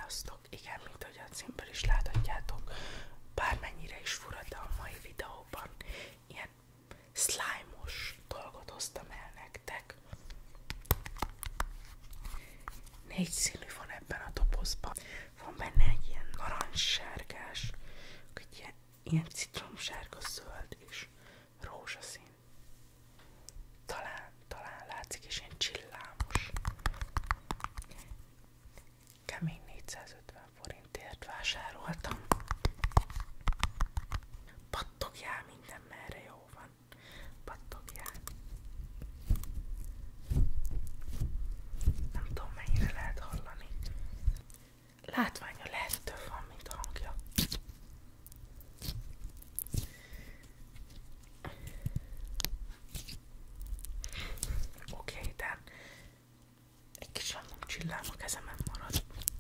Sziasztok! Igen, mint ahogy a címből is láthatjátok, bármennyire is fura, de a mai videóban ilyen slime-os dolgot hoztam el nektek. 4 színű van ebben a dobozban. Van benne egy ilyen narancssárgás, egy ilyen citromsárga, zöld és rózsaszín. Talán látszik, és ilyen csillámos. Kemény 450 forintért vásároltam. Pattogjál minden merre, jó van. Pattogjál. Nem tudom, mennyire lehet hallani. Látványa lehet több van, mint hangja. Oké, de egy kis random csillám a kezemen marad.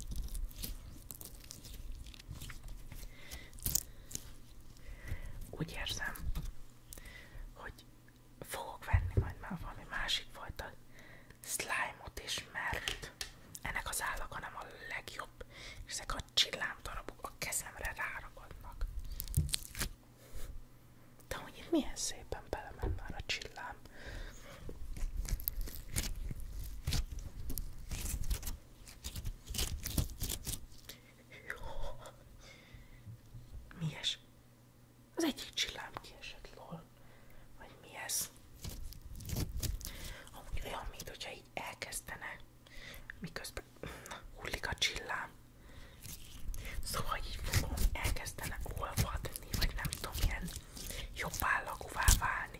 Úgy érzem, hogy fogok venni majd már valami másik fajta slime-ot is, mert ennek az állaga nem a legjobb, és ezek a csillámdarabok a kezemre ráragadnak. De hogy itt milyen szépen belement már a csillám. Mi ez? Az egyik csillám kiesett, lol. Vagy mi ez? Amúgy olyan, mint hogyha így elkezdene, miközben hullik a csillám. Szóval így fogom, elkezdene olvadni, vagy nem tudom, ilyen jobb állagúvá válni.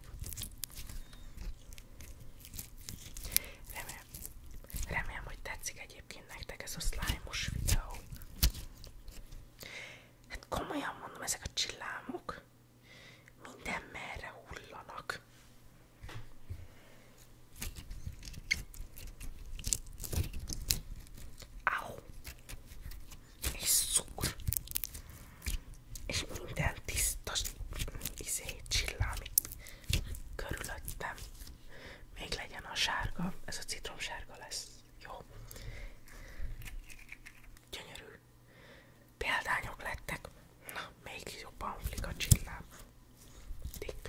Remélem, hogy tetszik egyébként nektek ez a slime-os videó. Hát komolyan mondom, ezek a csillámok minden merre hullanak. Au! És szúr. És minden tisztas csillám körülöttem. Még legyen a sárga, ez a citromsárga lesz. Jó. Gyönyörű. Példányok lettek. Na, még jobban humlik a csillám. Tipp.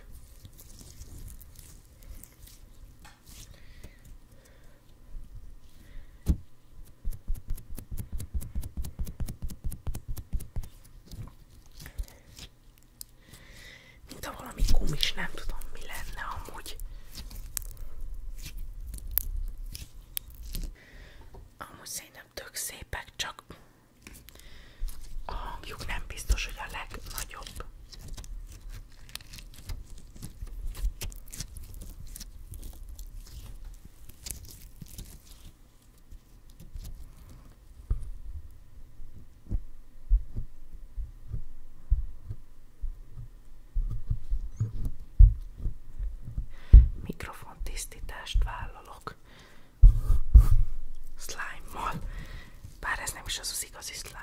Mint a valami gumis, nem tudom, mi lenne amúgy. Amúgy szerintem tök szépek, csak a hangjuk nem biztos, hogy a legnagyobb. Mikrofontisztítást vállalok slime-mal, bár ez nem is az igazi slime.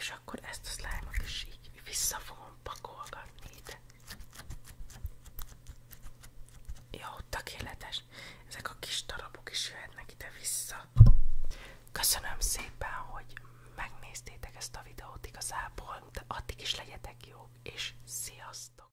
És akkor ezt a slime-ot is így vissza fogom pakolgatni ide. Jó, tökéletes. Ezek a kis darabok is jöhetnek ide vissza. Köszönöm szépen, hogy megnéztétek ezt a videót igazából, de addig is legyetek jók, és sziasztok!